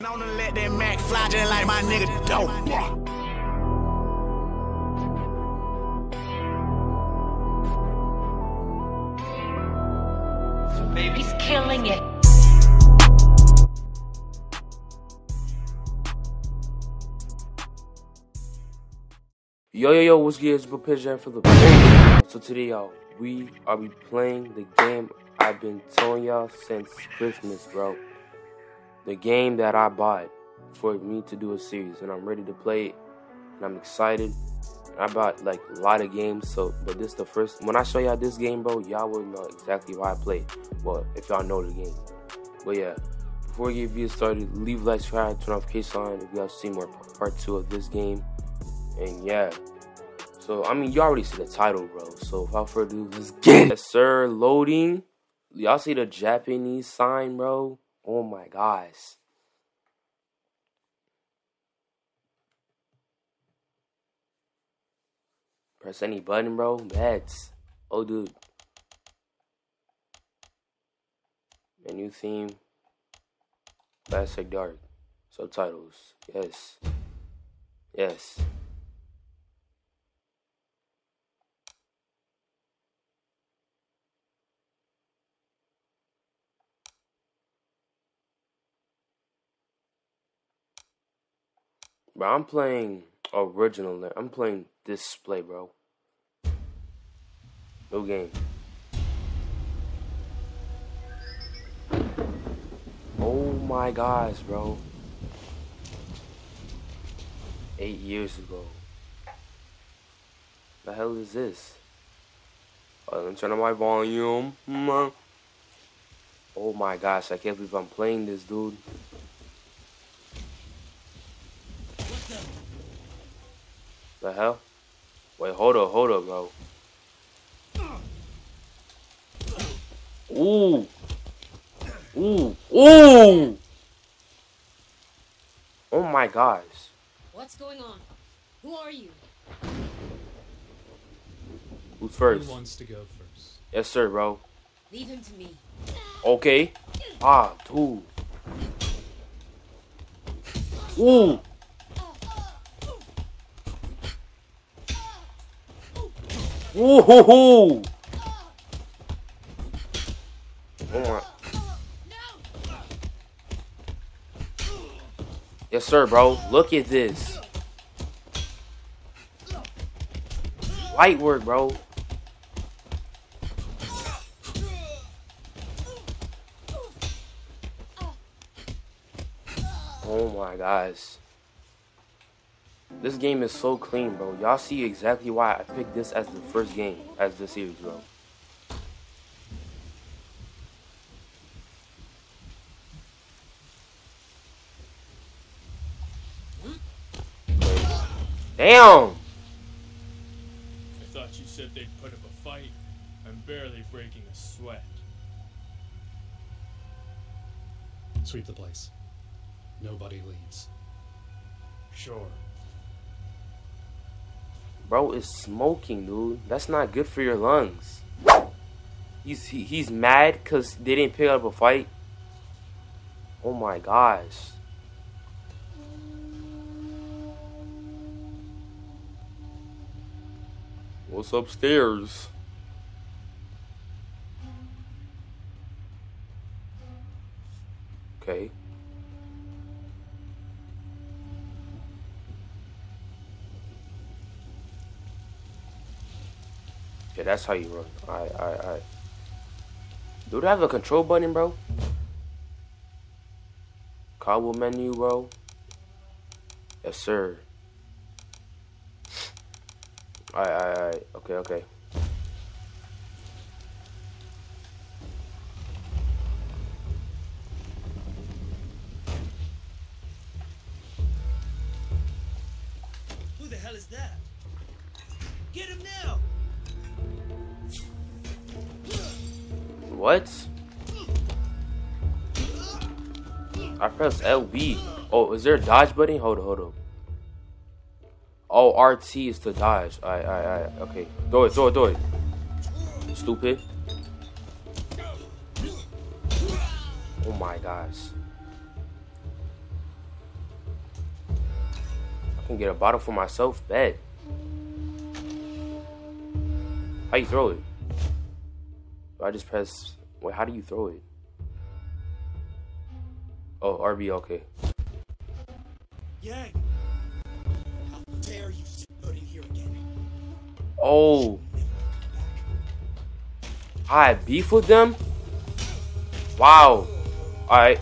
On to let that Mac fly just like my nigga dope. Baby's killing it. Yo, what's good? It's your Jayden for the So today, y'all, we are playing the game I've been telling y'all since Christmas, bro. The game that I bought for me to do a series, and I'm ready to play it, and I'm excited. I bought like a lot of games, but this is the first. When I show y'all this game, bro, y'all will know exactly why I play. Well, if y'all know the game. But yeah, before we get video started, leave a like, subscribe, turn notifications on if you guys see more part 2 of this game. And yeah, so I mean, you already see the title, bro. So without further ado, let's get it. Yes, sir, loading. Y'all see the Japanese sign, bro? Oh my gosh. Press any button, bro. That's oh, dude. Menu theme. Classic dark. Subtitles. Yes. Yes. Bro, I'm playing original. I'm playing display, bro. No game. Oh my gosh, bro. 8 years ago. The hell is this? Oh, let me turn on my volume. Oh my gosh, I can't believe I'm playing this, dude. The hell? Wait, hold up, bro. Ooh. Oh my gosh. What's going on? Who are you? Who's first? Who wants to go first? Yes, sir, bro. Leave him to me. Okay. Ah, dude. Ooh. Ooh. Oh my. Yes, sir, bro. Look at this. Light work, bro. Oh my gosh. This game is so clean, bro. Y'all see exactly why I picked this as the first game as the series, bro. Damn! I thought you said they'd put up a fight. I'm barely breaking a sweat. Sweep the place. Nobody leaves. Sure. Bro is smoking, dude. That's not good for your lungs. He's mad because they didn't pick up a fight. Oh my gosh. What's upstairs? Okay. Yeah, that's how you run. Alright. Do they have a control button, bro? Combo menu, bro. Yes, sir. Alright. Okay. Who the hell is that? Get him now! What? I press LB. Oh, is there a dodge button? Hold on. Oh, RT is to dodge. Alright. Okay. Throw it. Stupid. Oh my gosh. I can get a bottle for myself. Bet. How you throw it? I just press. Wait, how do you throw it? Oh, RB, okay. Yang! How dare you sit in here again? Oh. I had beef with them? Wow. Alright.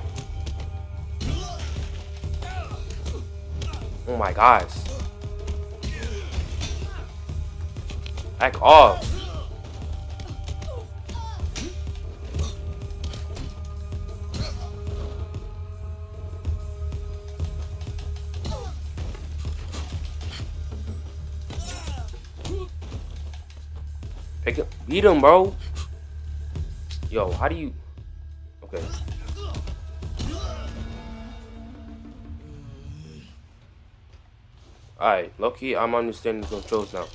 Oh my gosh. Back off. Pick him, beat him, bro. Yo, how do you? Okay. Alright, low-key, I'm understanding the controls now.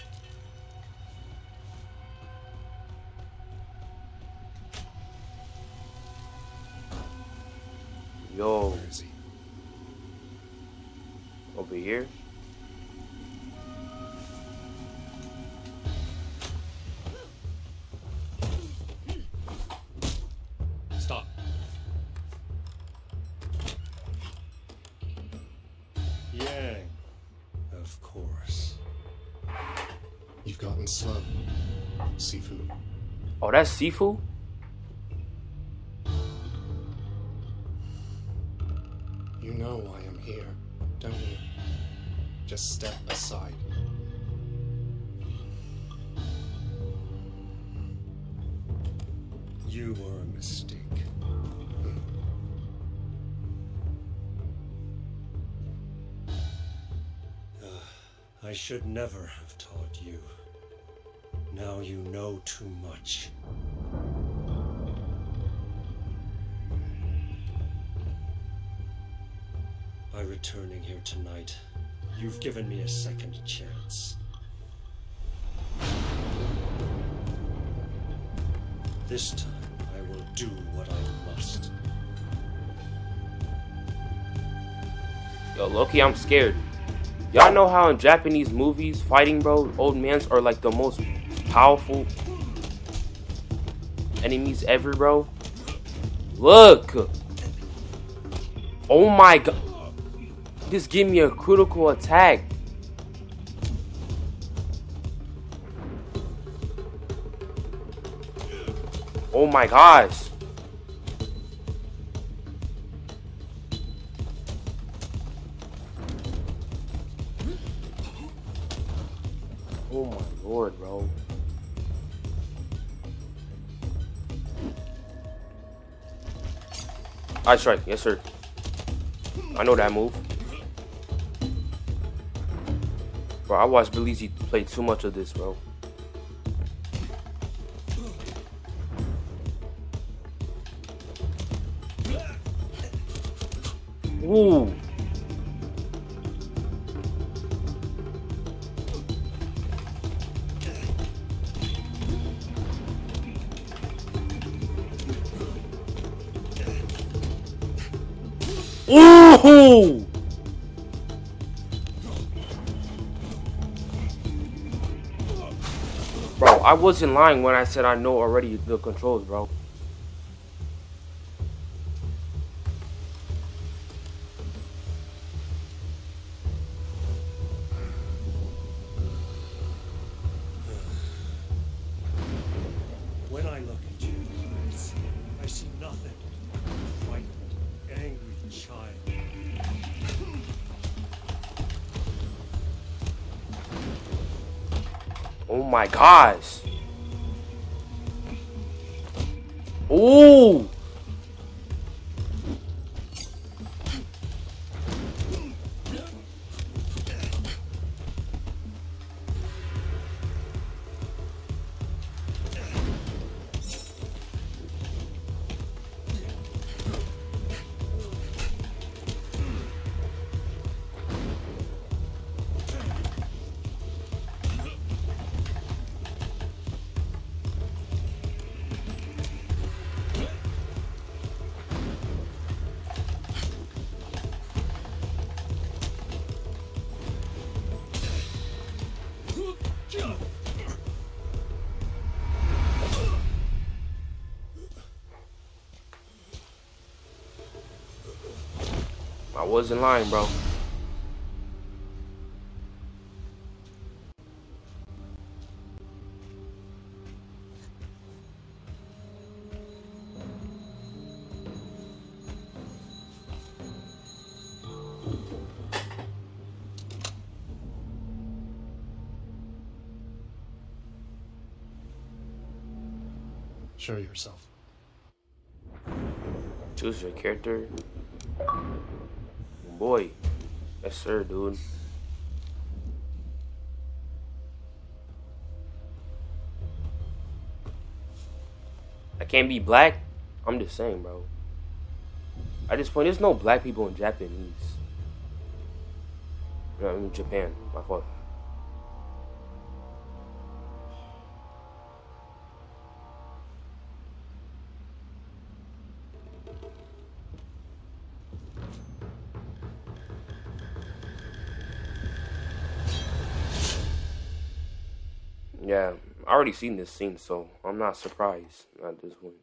Yo. Where is he? Over here. Stop. Yang, of course. You've gotten slow, Sifu. Oh, that's Sifu? You know why I'm here, don't you? Just step aside. You were a mistake. I should never have taught you. Now you know too much. By returning here tonight, you've given me a second chance. This time, I will do what I must. Yo, Loki, I'm scared. Y'all know how in Japanese movies, fighting, bro, old mans are like the most powerful enemies ever, bro? Look! Oh my god. Just give me a critical attack. Oh my gosh. Oh my lord, bro. I strike, yes sir. I know that move. Bro, I watched Belize play too much of this, bro. Ooh. Ooh! Bro, I wasn't lying when I said I know already the controls, bro. When I look at you, I see nothing. A frightened, angry child. Oh my gosh. Ooh. I wasn't lying, bro. Show yourself. Choose your character. Boy. Yes, sir, dude. I can't be black? I'm just saying, bro. At this point, there's no black people in Japanese. No, in Japan. My fault. Yeah, I already seen this scene, so I'm not surprised at this point.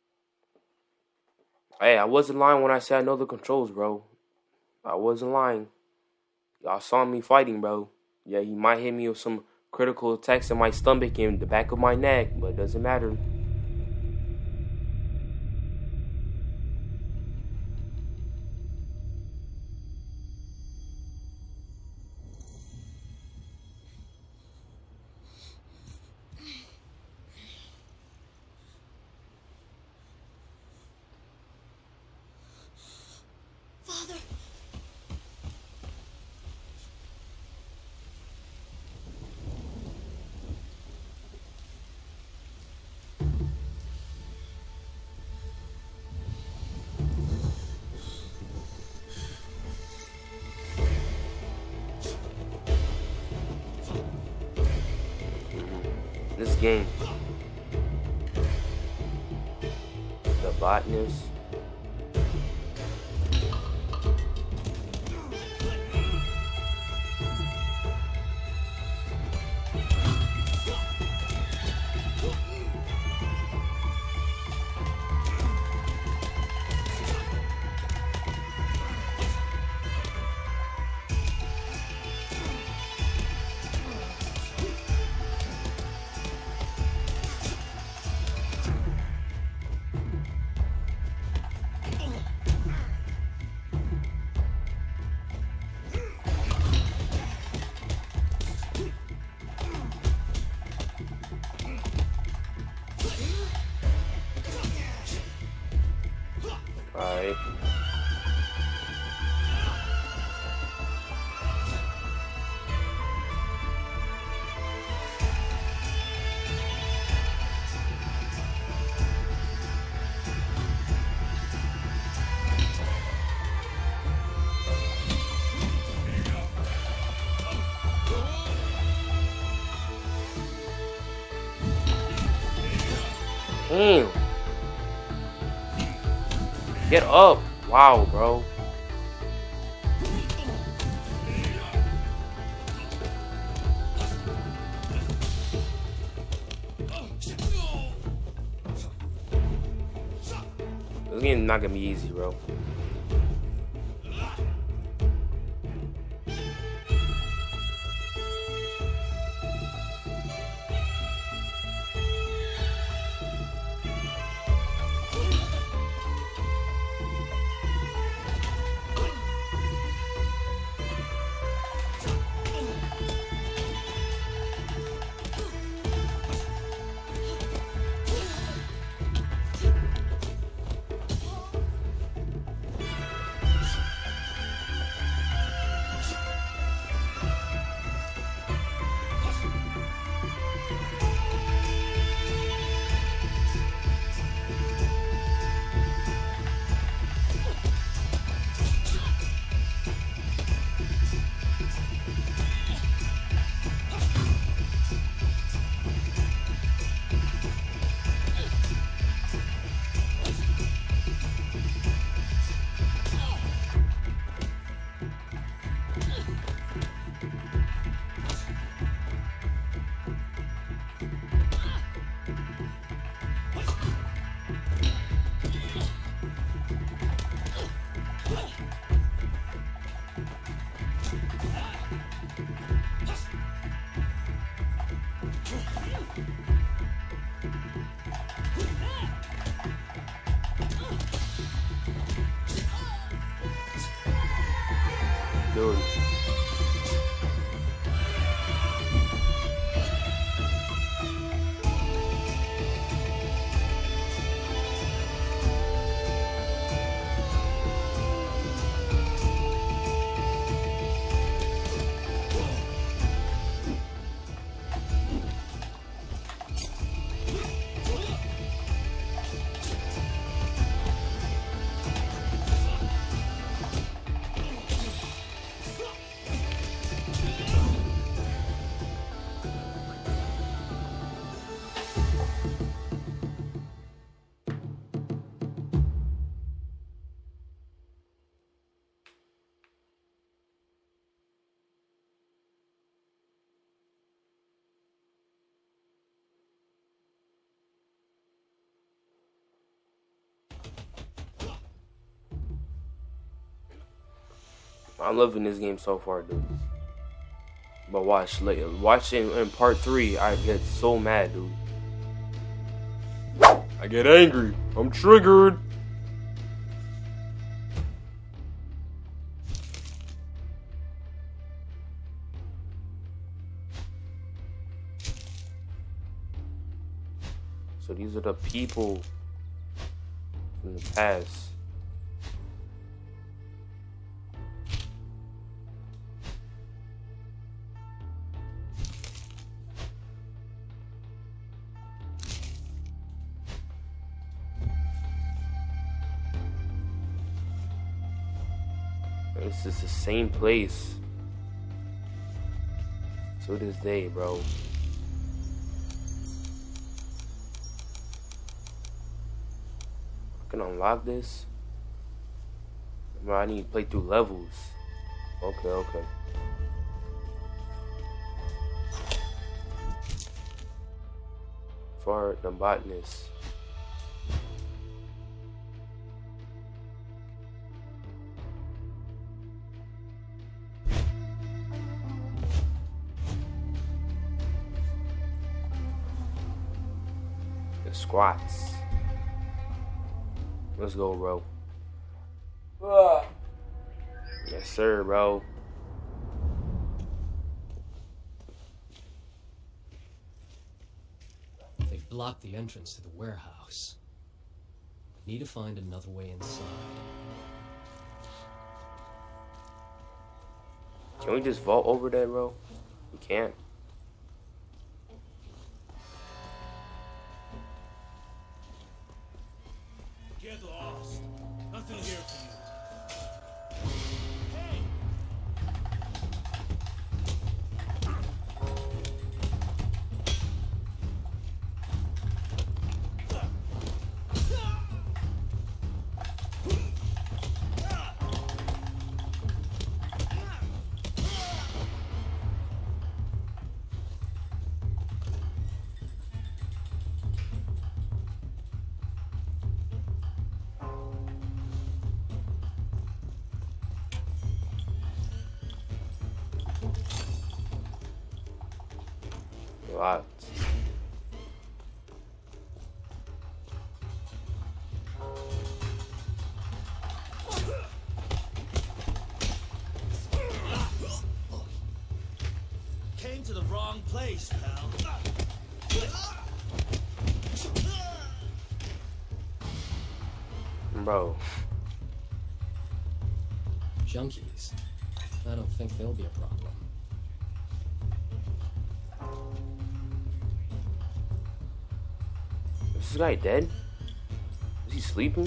Hey, I wasn't lying when I said I know the controls, bro. I wasn't lying. Y'all saw me fighting, bro. Yeah, he might hit me with some critical attacks in my stomach and the back of my neck, but it doesn't matter. Father! This game, the botanist. Alright. Damn. Get up. Wow, bro. This game not gonna be easy, bro. Dude. I'm loving this game so far, dude. But watching in part 3, I get so mad, dude. I get angry. I'm triggered. So these are the people from the past. This is the same place to this day, bro. I can unlock this. Bro, I need to play through levels. Okay. For the botanist. Squats. Let's go, bro. Yes, sir, bro. They've blocked the entrance to the warehouse. Need to find another way inside. Can we just vault over that, bro? We can't. Get lost. Nothing here for you. Locked. Came to the wrong place, pal. Bro. Junkies. I don't think they'll be a problem. Is this guy dead? Is he sleeping?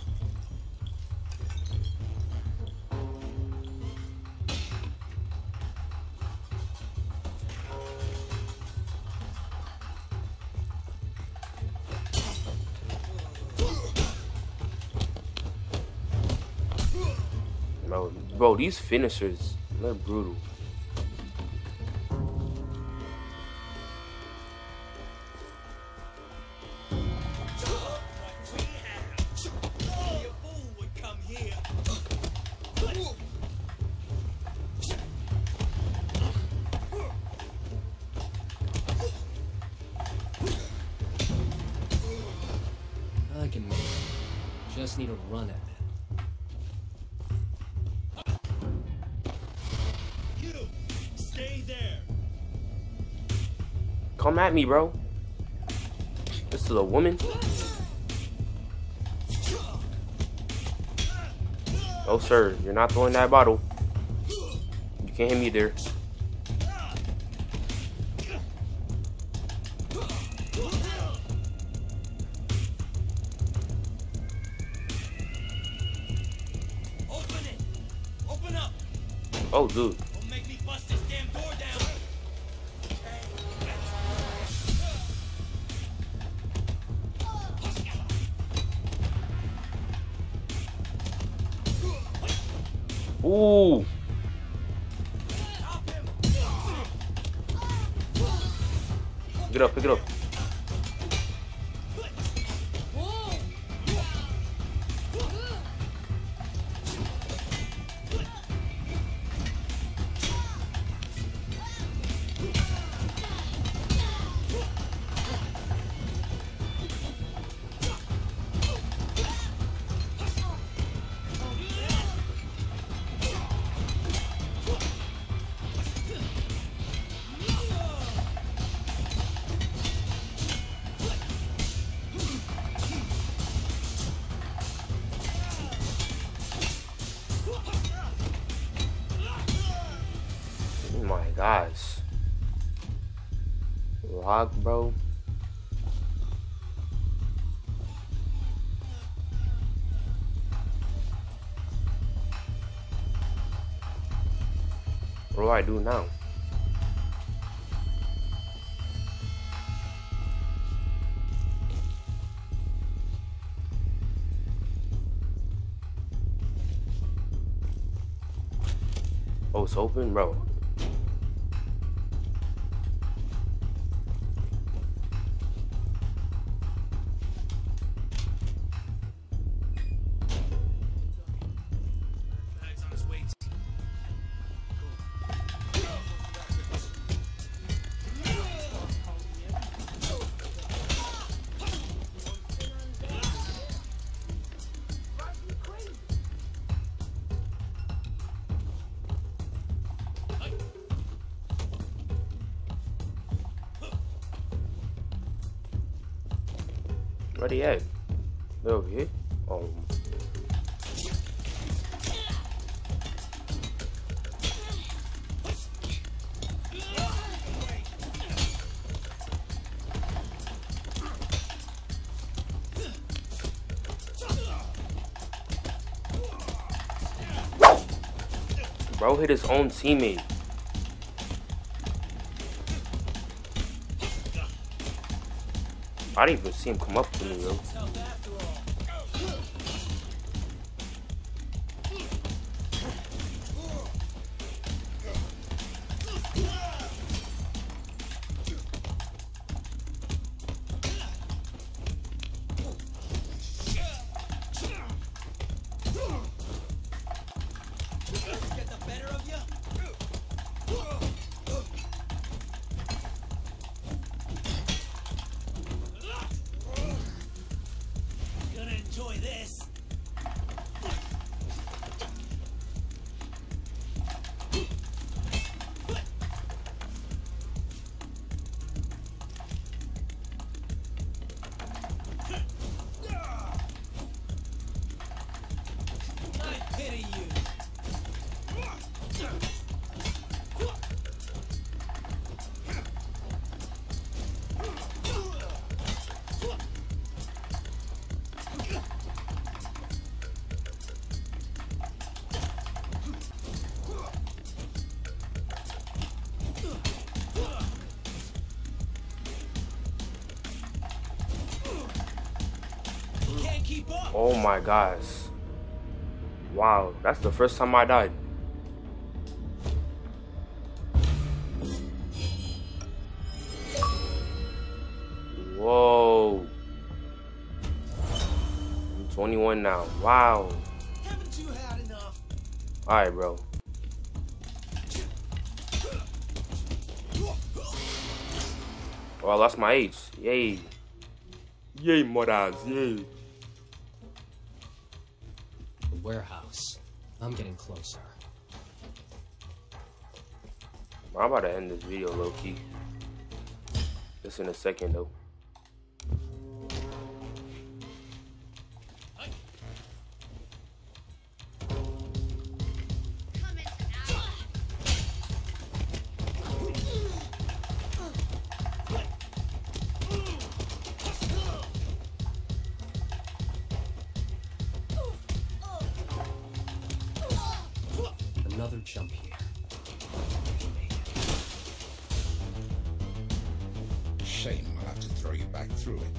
Bro, these finishers, they're brutal. I can make it. Just need to run at it. Stay there. Come at me, bro. This is a woman. Oh, sir, you're not throwing that bottle. You can't hit me there. Open it. Open up. Oh, dude. Don't make me bust this damn door down. Ooh. Pick it up, pick it up. Oh my gosh. Rock, bro. What do I do now? Oh, it's open, bro. Bag's on his way. Where they at? They're over here? Oh. Bro hit his own teammate. I didn't even see him come up to me, bro. Get the better of you? Gonna enjoy this. I pity you. Can't keep up. Oh my gosh. Wow, that's the first time I died. Whoa. I'm 21 now. Wow. Haven't you had enough? Alright, bro. Oh, I lost my age. Yay. Yay, modders. Yay. The warehouse. I'm getting closer. I'm about to end this video low key. Just in a second though. Another jump here. Shame I'll have to throw you back through it.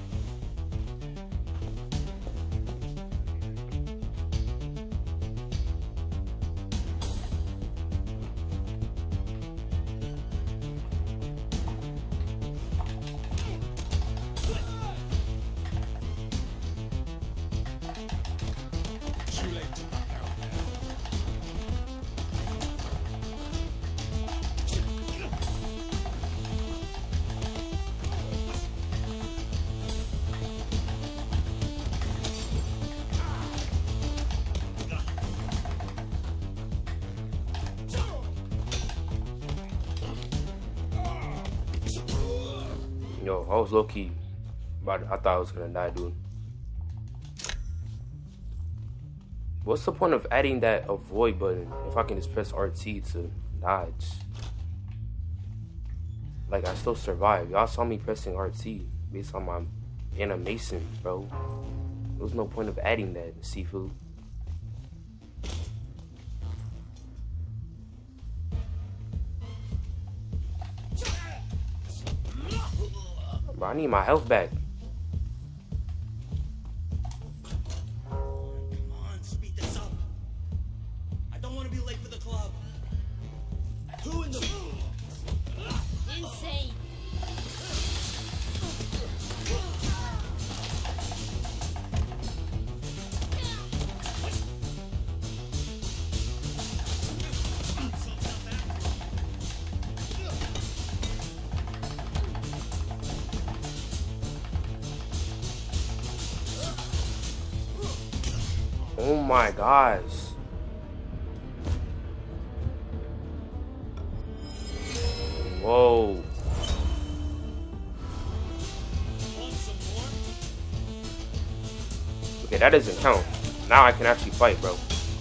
Too late to back out now. Yo, I was low key, but I thought I was gonna die, dude. What's the point of adding that avoid button if I can just press RT to dodge? Like, I still survive. Y'all saw me pressing RT based on my animation, bro. There was no point of adding that, Sifu. Bro, I need my health back. Come on, speed this up. I don't want to be late for the club. Who in the... Insane. Oh my gosh. Whoa. Okay, that doesn't count. Now I can actually fight, bro.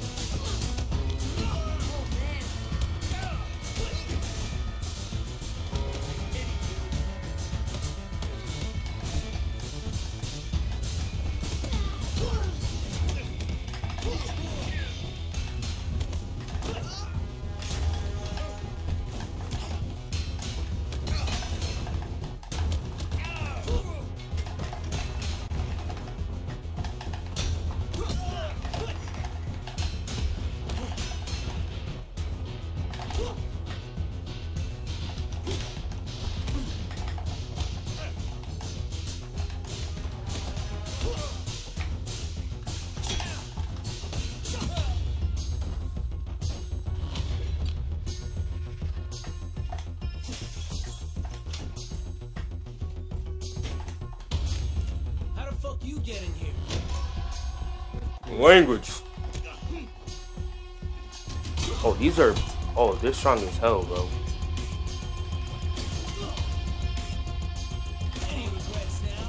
How the fuck you get in here? Language. Oh, these are... Oh, they're strong as hell, bro. Any regrets now?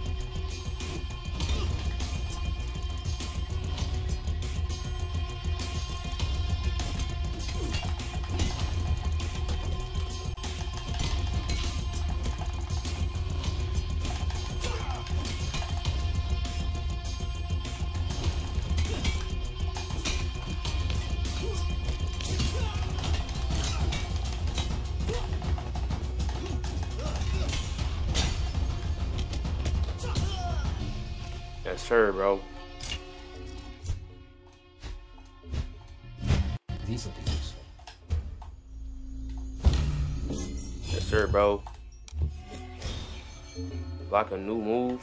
Yes, sir, bro. These will be useful. Yes, sir, bro. Like a new move.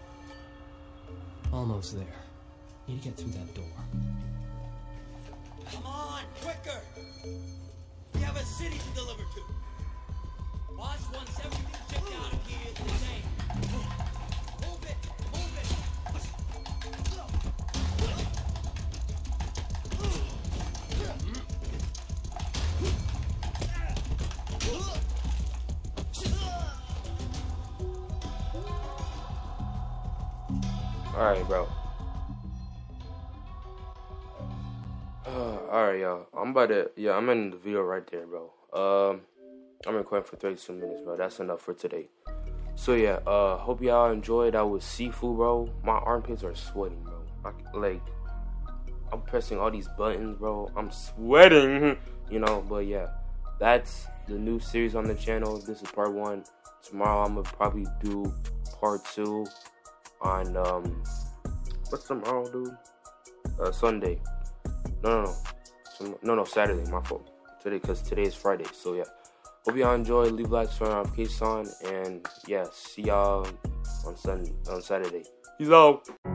Almost there. Need to get through that door. Come on, quicker! We have a city to deliver to. Boss wants everything shipped out of here today. Move it! Move it! Alright, bro. Alright, y'all. I'm in the video right there, bro. I'm recording for 32 minutes, bro. That's enough for today. So, yeah, hope y'all enjoyed. That was Sifu, bro. My armpits are sweating, bro. I'm pressing all these buttons, bro. I'm sweating, you know. But, yeah, that's the new series on the channel. This is part 1. Tomorrow, I'm going to probably do part 2 on, what's tomorrow, dude? Sunday. No, Saturday, my fault. Today, because today is Friday, so yeah. Hope y'all enjoy. Leave likes, turn notifications on, and yeah, see y'all on Saturday. Peace out.